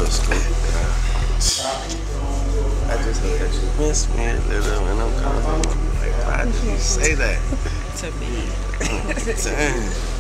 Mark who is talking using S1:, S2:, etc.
S1: scoop. I just hope that you miss me a little when I'm calling. Like, why did you say that?
S2: To me.
S1: Dang.